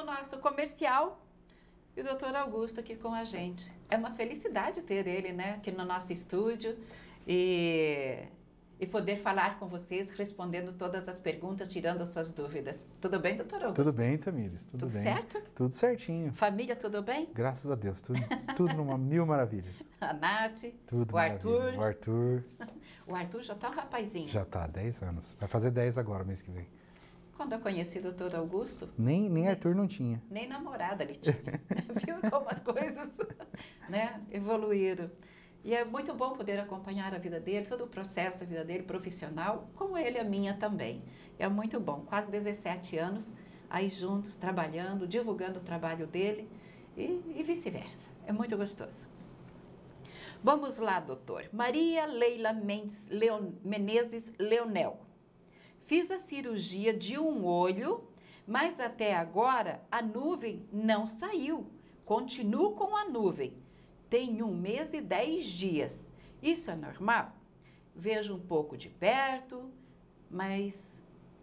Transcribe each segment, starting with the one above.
o nosso comercial e o doutor Augusto aqui com a gente. É uma felicidade ter ele, né, aqui no nosso estúdio e poder falar com vocês, respondendo todas as perguntas, tirando as suas dúvidas. Tudo bem, doutor Augusto? Tudo bem, Tamires, tudo bem. Certo? Tudo certinho. Família, tudo bem? Graças a Deus, tudo numa mil maravilhas. A Nath, Tudo o Arthur. O Arthur. O Arthur já tá um rapazinho. Já tá, 10 anos. Vai fazer 10 agora, mês que vem. Quando eu conheci o doutor Augusto... Nem Arthur não tinha. Nem namorada ele tinha. Viu como as coisas, né, evoluíram. E é muito bom poder acompanhar a vida dele, todo o processo da vida dele, profissional, como ele a minha também. É muito bom. Quase 17 anos aí juntos, trabalhando, divulgando o trabalho dele e vice-versa. É muito gostoso. Vamos lá, doutor. Maria Leila Menezes Leonel. Fiz a cirurgia de um olho, mas até agora a nuvem não saiu. Continuo com a nuvem. Tem 1 mês e 10 dias. Isso é normal? Vejo um pouco de perto, mas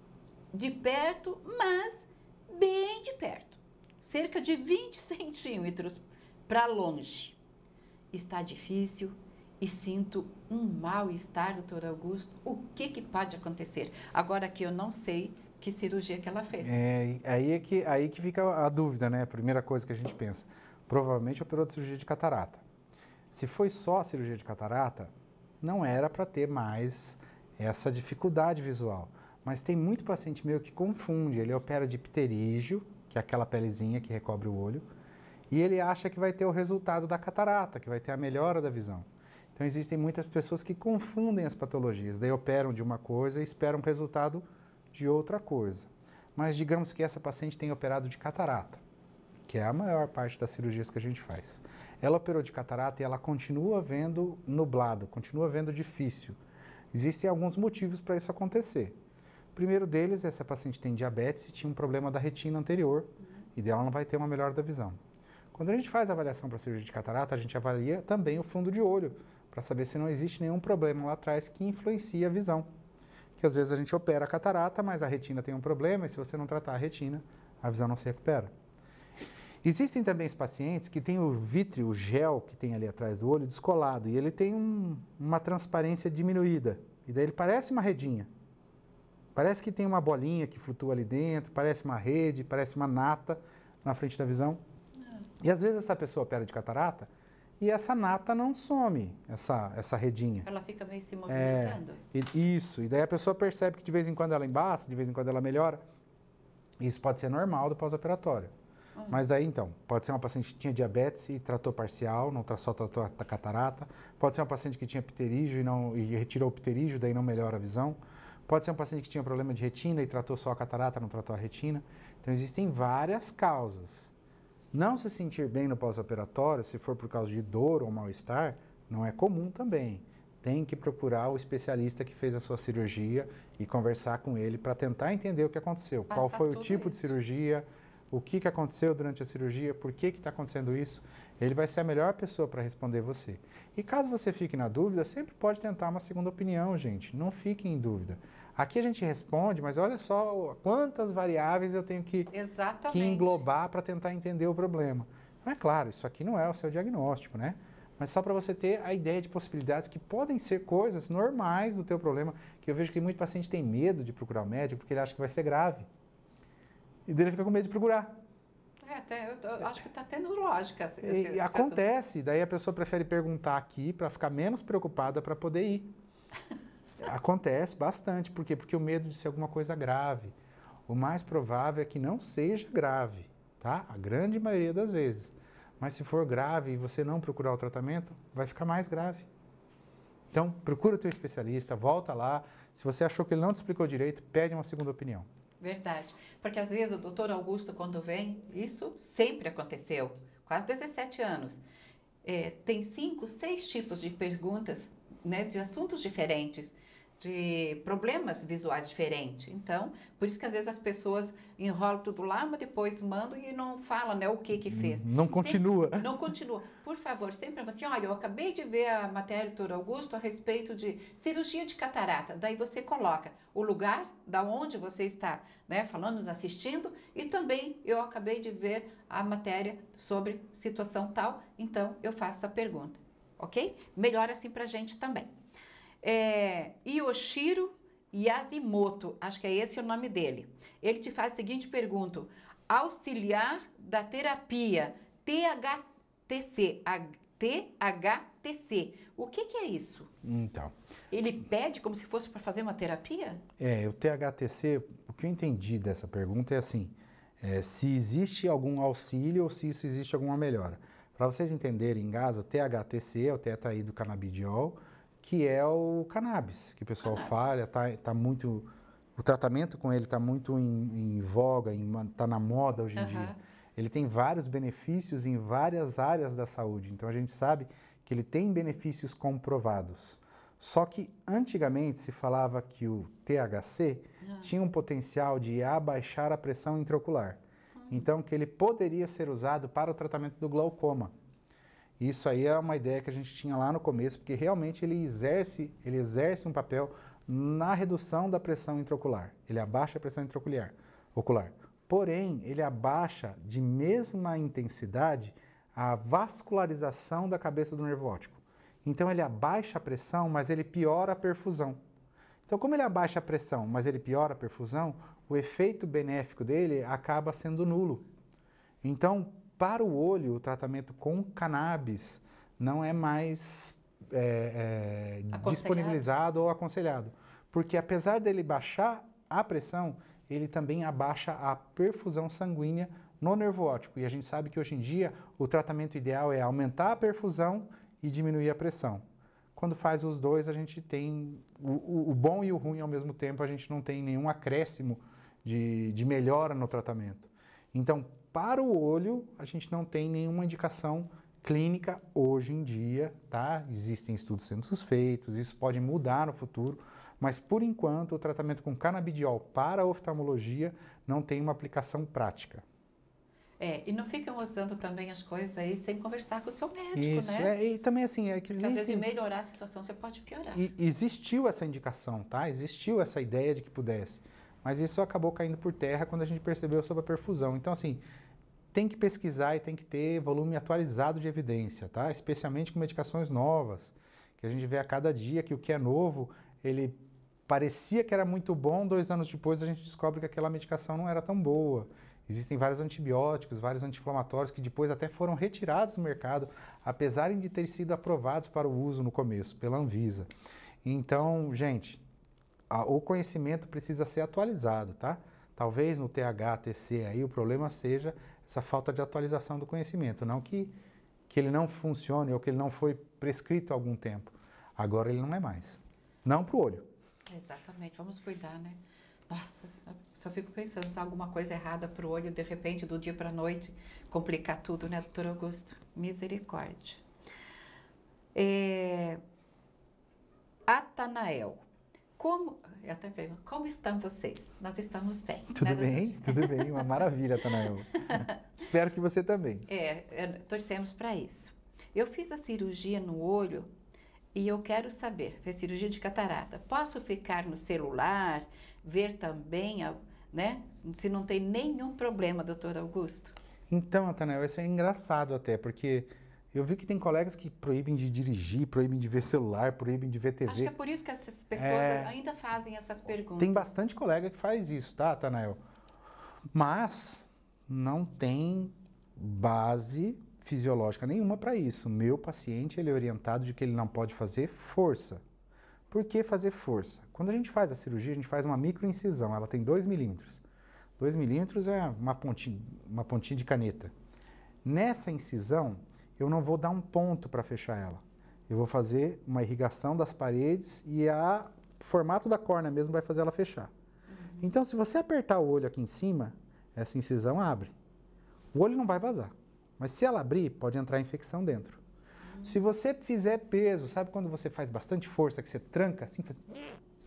bem de perto. Cerca de 20 centímetros para longe. Está difícil e sinto um mal-estar, doutor Augusto. O que pode acontecer? Agora que eu não sei que cirurgia que ela fez. Aí que fica a dúvida, né? A primeira coisa que a gente pensa. Provavelmente operou de cirurgia de catarata. Se foi só a cirurgia de catarata, não era para ter mais essa dificuldade visual. Mas tem muito paciente meu que confunde. Ele opera de pterígio, que é aquela pelezinha que recobre o olho, e ele acha que vai ter o resultado da catarata, que vai ter a melhora da visão. Então existem muitas pessoas que confundem as patologias, daí operam de uma coisa e esperam o resultado de outra coisa. Mas digamos que essa paciente tem operado de catarata, que é a maior parte das cirurgias que a gente faz. Ela operou de catarata e ela continua vendo nublado, continua vendo difícil. Existem alguns motivos para isso acontecer. O primeiro deles é se a paciente tem diabetes e tinha um problema da retina anterior, e dela não vai ter uma melhora da visão. Quando a gente faz a avaliação para a cirurgia de catarata, a gente avalia também o fundo de olho, para saber se não existe nenhum problema lá atrás que influencia a visão. Que às vezes a gente opera a catarata, mas a retina tem um problema, e se você não tratar a retina, a visão não se recupera. Existem também os pacientes que têm o vítreo, o gel que tem ali atrás do olho, descolado, e ele tem uma transparência diminuída, e daí ele parece uma redinha. Parece que tem uma bolinha que flutua ali dentro, parece uma rede, parece uma nata na frente da visão. E às vezes essa pessoa opera de catarata e essa nata não some, essa redinha. Ela fica meio se movimentando. Isso, e daí a pessoa percebe que de vez em quando ela embaça, de vez em quando ela melhora. Isso pode ser normal do pós-operatório. Mas daí então, pode ser uma paciente que tinha diabetes e tratou parcial, não só tratou a catarata. Pode ser uma paciente que tinha pterígio e retirou o pterígio, daí não melhora a visão. Pode ser um paciente que tinha problema de retina e tratou só a catarata, não tratou a retina. Então existem várias causas. Não se sentir bem no pós-operatório, se for por causa de dor ou mal-estar, não é comum também. Tem que procurar o especialista que fez a sua cirurgia e conversar com ele para tentar entender o que aconteceu. Qual foi o tipo de cirurgia, o que aconteceu durante a cirurgia, por que está acontecendo isso. Ele vai ser a melhor pessoa para responder você. E caso você fique na dúvida, sempre pode tentar uma segunda opinião, gente. Não fique em dúvida. Aqui a gente responde, mas olha só quantas variáveis eu tenho que englobar para tentar entender o problema. Mas é claro, isso aqui não é o seu diagnóstico, né? Mas só para você ter a ideia de possibilidades que podem ser coisas normais do teu problema, que eu vejo que muito paciente tem medo de procurar o médico porque ele acha que vai ser grave. E dele fica com medo de procurar. Eu acho que está tendo lógica. Acontece, daí a pessoa prefere perguntar aqui para ficar menos preocupada para poder ir. Acontece bastante, por quê? Porque o medo de ser alguma coisa grave. O mais provável é que não seja grave, tá? A grande maioria das vezes. Mas se for grave e você não procurar o tratamento, vai ficar mais grave. Então, procura o teu especialista, volta lá. Se você achou que ele não te explicou direito, pede uma segunda opinião. Verdade. Porque às vezes o doutor Augusto, quando vem, isso sempre aconteceu, quase 17 anos. Tem 5, 6 tipos de perguntas, né, de assuntos diferentes. de problemas visuais diferentes. Então, por isso que às vezes as pessoas enrolam tudo lá, mas depois mandam e não falam, né, o que fez. Não continua. Sempre, não continua. Por favor, sempre assim, olha, eu acabei de ver a matéria do Dr. Augusto a respeito de cirurgia de catarata. Daí você coloca o lugar da onde você está, né, falando, nos assistindo, e também eu acabei de ver a matéria sobre situação tal, então eu faço a pergunta, ok? Melhor assim pra gente também. Yoshiro Yasimoto, acho que é esse o nome dele. Ele te faz a seguinte pergunta: auxiliar da terapia THTC, o que é isso? Então, Ele pede como se fosse para fazer uma terapia? o THTC, o que eu entendi dessa pergunta é assim, se existe algum auxílio ou se isso existe alguma melhora. Para vocês entenderem em casa, o THTC é o tetraído-canabidiol, que é o cannabis, que o pessoal fala, tá muito, o tratamento com ele está muito em voga, está na moda hoje em dia. Ele tem vários benefícios em várias áreas da saúde, então a gente sabe que ele tem benefícios comprovados. Só que antigamente se falava que o THC tinha um potencial de abaixar a pressão intraocular, então que ele poderia ser usado para o tratamento do glaucoma. Isso aí é uma ideia que a gente tinha lá no começo, porque realmente ele exerce um papel na redução da pressão intraocular. Ele abaixa a pressão intraocular. Porém, ele abaixa de mesma intensidade a vascularização da cabeça do nervo óptico. Então ele abaixa a pressão, mas ele piora a perfusão. Então, como ele abaixa a pressão, mas ele piora a perfusão, o efeito benéfico dele acaba sendo nulo. Então, para o olho, o tratamento com cannabis não é mais disponibilizado ou aconselhado. Porque apesar dele baixar a pressão, ele também abaixa a perfusão sanguínea no nervo óptico. E a gente sabe que hoje em dia o tratamento ideal é aumentar a perfusão e diminuir a pressão. Quando faz os dois, a gente tem o bom e o ruim ao mesmo tempo, a gente não tem nenhum acréscimo de melhora no tratamento. Então, para o olho, a gente não tem nenhuma indicação clínica hoje em dia, tá? Existem estudos sendo feitos, isso pode mudar no futuro, mas por enquanto o tratamento com canabidiol para a oftalmologia não tem uma aplicação prática. E não ficam usando também as coisas aí sem conversar com o seu médico, isso, né? E também assim, que existe... Às vezes, de melhorar a situação, você pode piorar. Existiu essa indicação, tá? Existiu essa ideia de que pudesse. Mas isso acabou caindo por terra quando a gente percebeu sobre a perfusão. Então, assim, tem que pesquisar e tem que ter volume atualizado de evidência, tá? Especialmente com medicações novas, que a gente vê a cada dia que o que é novo, ele parecia que era muito bom, 2 anos depois a gente descobre que aquela medicação não era tão boa. Existem vários antibióticos, vários anti-inflamatórios que depois até foram retirados do mercado, apesar de terem sido aprovados para o uso no começo, pela Anvisa. Então, gente, o conhecimento precisa ser atualizado, tá? Talvez no THTC aí o problema seja essa falta de atualização do conhecimento, não que ele não funcione ou que ele não foi prescrito há algum tempo. Agora ele não é mais. Não para o olho. Exatamente, vamos cuidar, né? Nossa, só fico pensando se há alguma coisa errada para o olho, de repente, do dia para a noite, complicar tudo, né, doutor Augusto? Misericórdia. Atanael. Como estão vocês? Nós estamos bem. Tudo bem, uma maravilha, Atanael. Espero que você também. Torcemos para isso. Eu fiz a cirurgia no olho e eu quero saber, fez cirurgia de catarata, posso ficar no celular, ver também, né? Se não tem nenhum problema, doutor Augusto? Então, Atanael, isso é engraçado até, porque eu vi que tem colegas que proíbem de dirigir, proíbem de ver celular, proíbem de ver TV. Acho que é por isso que essas pessoas ainda fazem essas perguntas. Tem bastante colega que faz isso, tá, Atanael? Mas não tem base fisiológica nenhuma para isso. Meu paciente, ele é orientado de que ele não pode fazer força. Por que fazer força? Quando a gente faz a cirurgia, a gente faz uma microincisão, ela tem 2 milímetros. 2 milímetros é uma pontinha de caneta. Nessa incisão, eu não vou dar um ponto para fechar ela. Eu vou fazer uma irrigação das paredes e o formato da córnea mesmo vai fazer ela fechar. Então, se você apertar o olho aqui em cima, essa incisão abre. O olho não vai vazar. Mas se ela abrir, pode entrar infecção dentro. Se você fizer peso, sabe quando você faz bastante força, que você tranca assim, faz...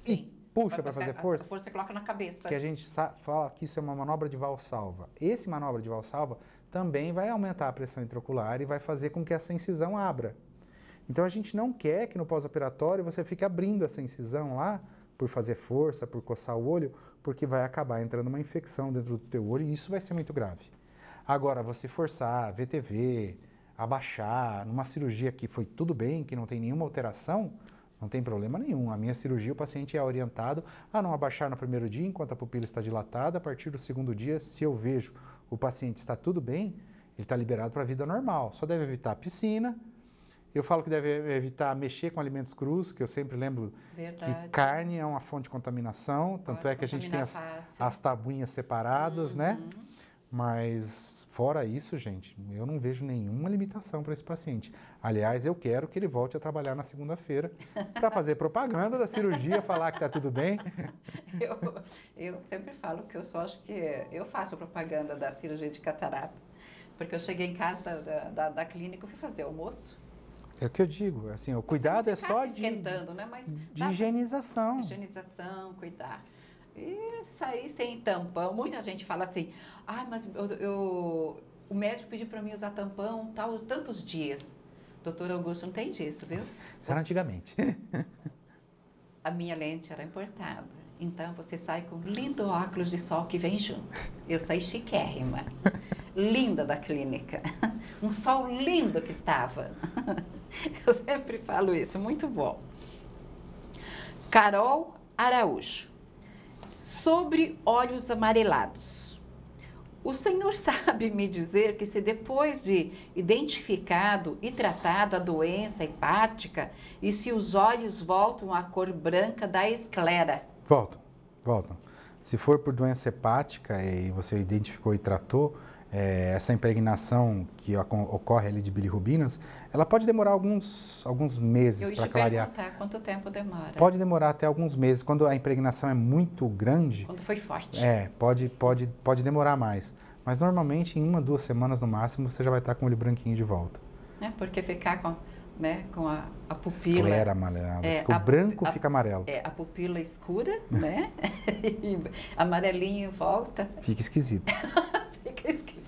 e puxa para fazer força. A força você coloca na cabeça. Que a gente fala que isso é uma manobra de valsalva. Esse manobra de valsalva também vai aumentar a pressão intraocular e vai fazer com que essa incisão abra. Então a gente não quer que no pós-operatório você fique abrindo essa incisão lá por fazer força, por coçar o olho, porque vai acabar entrando uma infecção dentro do teu olho e isso vai ser muito grave. Agora, você forçar, VTV, abaixar, numa cirurgia que foi tudo bem, que não tem nenhuma alteração, não tem problema nenhum. A minha cirurgia, o paciente é orientado a não abaixar no primeiro dia, enquanto a pupila está dilatada. A partir do segundo dia, se eu vejo o paciente está tudo bem, ele está liberado para a vida normal. Só deve evitar a piscina. Eu falo que deve evitar mexer com alimentos crus, que eu sempre lembro que carne é uma fonte de contaminação. Tanto é que a gente tem as tabuinhas separadas, né? Mas fora isso, gente, eu não vejo nenhuma limitação para esse paciente. Aliás, eu quero que ele volte a trabalhar na segunda-feira para fazer propaganda da cirurgia, falar que está tudo bem. Eu sempre falo que eu só acho que eu faço propaganda da cirurgia de catarata, porque eu cheguei em casa da clínica e fui fazer almoço. É o que eu digo, assim, o cuidado é só de né? Mas de higienização. Higienização, cuidar. E sair sem tampão. Muita gente fala assim, mas o médico pediu para mim usar tampão tantos dias. Doutor Augusto, não tem disso, viu? Isso era antigamente. A minha lente era importada. Então você sai com um lindo óculos de sol que vem junto. Eu saí chiquérrima. Linda da clínica. Um sol lindo que estava. Eu sempre falo isso, muito bom. Carol Araújo. Sobre olhos amarelados. O senhor sabe me dizer que se depois de identificado e tratado a doença hepática e se os olhos voltam à cor branca da esclera? Voltam. Se for por doença hepática e você identificou e tratou, essa impregnação que ocorre ali de bilirrubinas, ela pode demorar alguns meses para clarear. Eu ia te perguntar quanto tempo demora. Pode demorar até alguns meses. Quando a impregnação é muito grande... Quando foi forte. Pode demorar mais. Mas normalmente em 1, 2 semanas no máximo você já vai estar com o olho branquinho de volta. Porque ficar com a pupila... Esclera amarelada. O branco fica amarelo. A pupila escura, né? E amarelinho volta. Fica esquisito. Fica esquisito.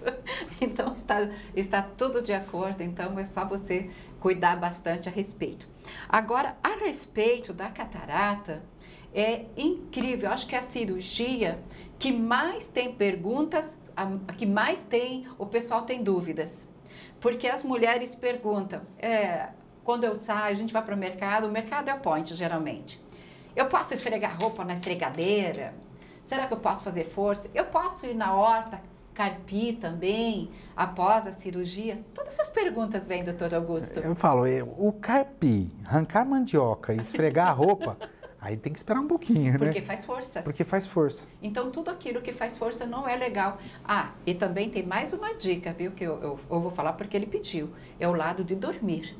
Então, está tudo de acordo. Então, é só você cuidar bastante a respeito. Agora, a respeito da catarata, é incrível. Eu acho que é a cirurgia que mais tem perguntas, a que mais o pessoal tem dúvidas. Porque as mulheres perguntam, quando eu saio, a gente vai para o mercado é o point, geralmente. Eu posso esfregar roupa na esfregadeira? Será que eu posso fazer força? Eu posso ir na horta, carpir também, após a cirurgia? Todas essas perguntas vêm, doutor Augusto. Eu falo, o carpir, arrancar a mandioca e esfregar a roupa, aí tem que esperar um pouquinho, né? Porque faz força. Porque faz força. Então, tudo aquilo que faz força não é legal. E também tem mais uma dica, viu, que eu vou falar porque ele pediu. É o lado de dormir.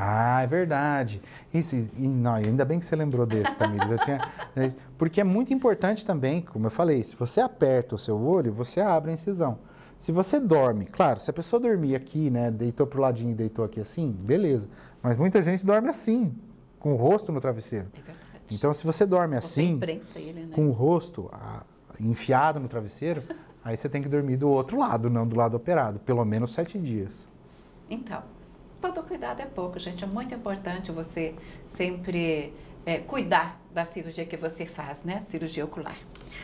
É verdade. Não, ainda bem que você lembrou desse, Tamires. Porque é muito importante também, como eu falei, se você aperta o seu olho, você abre a incisão. Se você dorme, claro, se a pessoa dormir aqui, né, deitou pro ladinho e deitou aqui assim, beleza. Mas muita gente dorme assim, com o rosto no travesseiro. É verdade. Então, se você dorme assim, ele, né? com o rosto enfiado no travesseiro, aí você tem que dormir do outro lado, não do lado operado, pelo menos 7 dias. Então, todo cuidado é pouco, gente. É muito importante você sempre cuidar da cirurgia que você faz, né? Cirurgia ocular.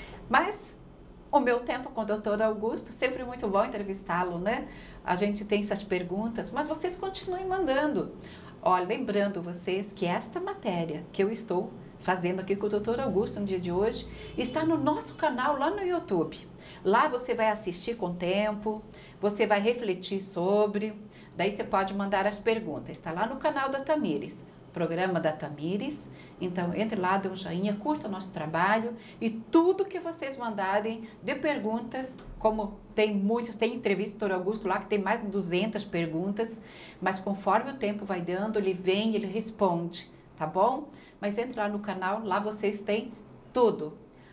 Mas o meu tempo com o doutor Augusto, sempre muito bom entrevistá-lo, né? A gente tem essas perguntas, mas vocês continuem mandando. Olha, lembrando vocês que esta matéria que eu estou fazendo aqui com o doutor Augusto no dia de hoje está no nosso canal lá no YouTube. Lá você vai assistir com tempo, você vai refletir sobre... Daí você pode mandar as perguntas. Está lá no canal da Tamires, programa da Tamires. Então, entre lá, dê um joinha, curta o nosso trabalho e tudo que vocês mandarem de perguntas, como tem muitas, tem entrevista do Dr. Augusto lá, que tem mais de 200 perguntas, mas conforme o tempo vai dando, ele vem, ele responde, tá bom? Mas entre lá no canal, lá vocês têm tudo.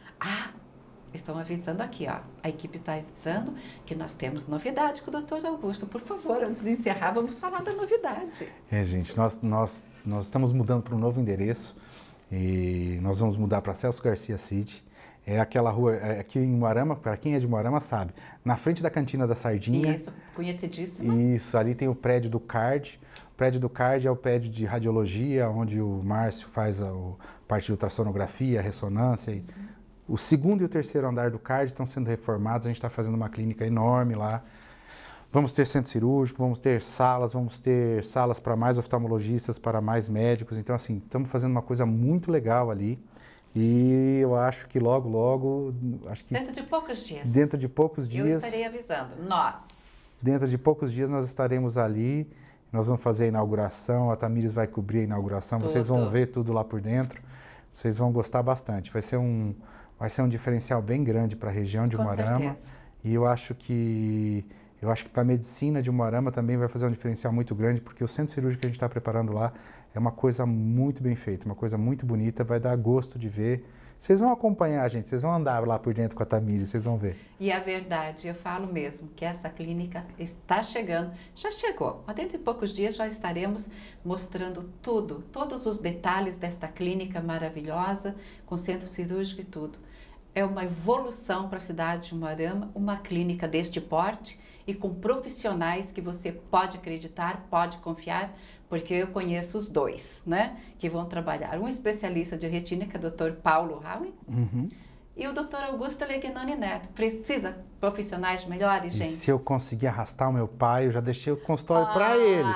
Estão avisando aqui, ó. A equipe está avisando que nós temos novidade com o Dr. Augusto. Por favor, antes de encerrar, vamos falar da novidade. Gente, nós estamos mudando para um novo endereço. E nós vamos mudar para Celso Garcia City. É aquela rua, aqui em Umuarama, para quem é de Umuarama sabe, na frente da Cantina da Sardinha. Isso, conhecidíssima. Isso, ali tem o prédio do CARD. O prédio do CARD é o prédio de radiologia, onde o Márcio faz a parte de ultrassonografia, ressonância. O segundo e o terceiro andar do CARD estão sendo reformados, a gente está fazendo uma clínica enorme lá. Vamos ter centro cirúrgico, vamos ter salas para mais oftalmologistas, para mais médicos. Então, assim, estamos fazendo uma coisa muito legal ali. E eu acho que logo, dentro de poucos dias. Dentro de poucos dias. Eu estarei avisando. Dentro de poucos dias nós estaremos ali. Nós vamos fazer a inauguração, a Tamires vai cobrir a inauguração. Tudo. Vocês vão ver tudo lá por dentro. Vocês vão gostar bastante. Vai ser um diferencial bem grande para a região de Umuarama. E eu acho que para a medicina de Umuarama também vai fazer um diferencial muito grande, porque o centro cirúrgico que a gente está preparando lá é uma coisa muito bem feita, uma coisa muito bonita, vai dar gosto de ver. Vocês vão acompanhar, gente, vocês vão andar lá por dentro com a Tamires, vocês vão ver. E a verdade, eu falo mesmo, que essa clínica está chegando, já chegou, mas dentro de poucos dias já estaremos mostrando tudo, todos os detalhes desta clínica maravilhosa, com centro cirúrgico e tudo. É uma evolução para a cidade de Umuarama, uma clínica deste porte e com profissionais que você pode acreditar, pode confiar, porque eu conheço os dois, né, que vão trabalhar. Um especialista de retina, que é o Dr. Paulo Raui, e o Dr. Augusto Legnani Neto. Precisa de profissionais melhores, gente? E se eu conseguir arrastar o meu pai, eu já deixei o consultório para ele.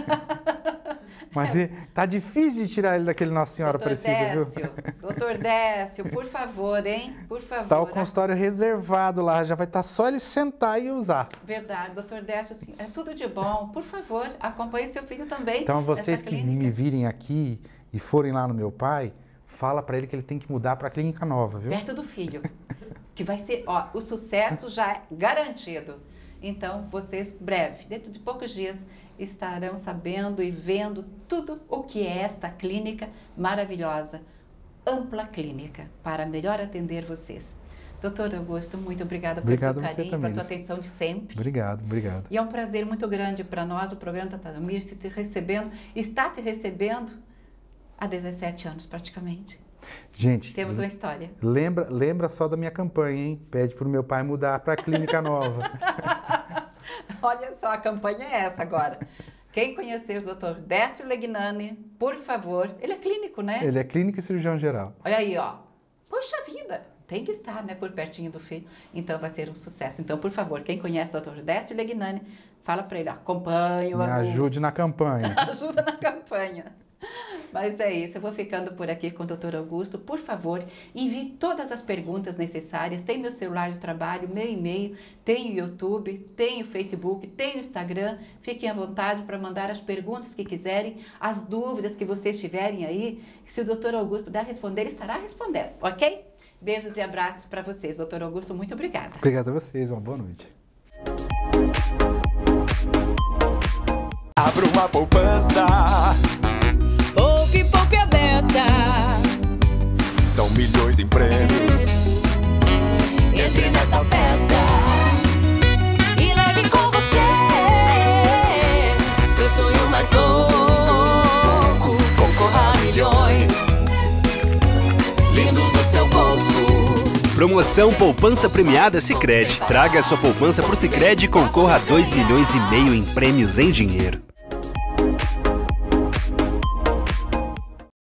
Mas tá difícil de tirar ele daquele Nossa Senhora Aparecida, viu? Doutor Décio, por favor, hein? Por favor. Tá o consultório reservado lá, já vai estar só ele sentar e usar. Verdade, doutor Décio, assim, é tudo de bom. Por favor, acompanhe seu filho também. Então, vocês que me virem aqui e forem lá no meu pai, fala para ele que ele tem que mudar para a clínica nova, viu? Perto do filho, que vai ser, ó, o sucesso já é garantido. Então, vocês, breve, dentro de poucos dias, estarão sabendo e vendo tudo o que é esta clínica maravilhosa, ampla clínica, para melhor atender vocês. Doutor Augusto, muito obrigada pelo teu carinho, pela tua atenção de sempre. Obrigado. E é um prazer muito grande para nós, o programa da Tamires, está te recebendo há 17 anos praticamente. Gente, temos uma história. Lembra só da minha campanha, hein? Pede para o meu pai mudar para a clínica nova. Olha só, a campanha é essa agora. Quem conhecer o Dr. Décio Legnani, por favor, ele é clínico, né? Ele é clínico e cirurgião geral. Olha aí, ó. Poxa vida, tem que estar, né, por pertinho do filho. Então vai ser um sucesso. Então, por favor, quem conhece o Dr. Décio Legnani, fala para ele, acompanhe o Me ajude na campanha. Ajuda na campanha. Mas é isso, eu vou ficando por aqui com o Dr. Augusto. Por favor, envie todas as perguntas necessárias. Tem meu celular de trabalho, meu e-mail, tem o YouTube, tem o Facebook, tem o Instagram. Fiquem à vontade para mandar as perguntas que quiserem, as dúvidas que vocês tiverem aí. Se o Dr. Augusto puder responder, ele estará respondendo, ok? Beijos e abraços para vocês. Dr. Augusto, muito obrigada. Obrigado a vocês, uma boa noite. Abra uma poupança. Poupe, poupe a beça. São milhões em prêmios. Entre nessa festa e leve com você seu sonho mais louco. Concorra a milhões lindos no seu bolso. Promoção Poupança Premiada Sicredi. Traga a sua poupança pro Sicredi e concorra a 2,5 milhões em prêmios em dinheiro.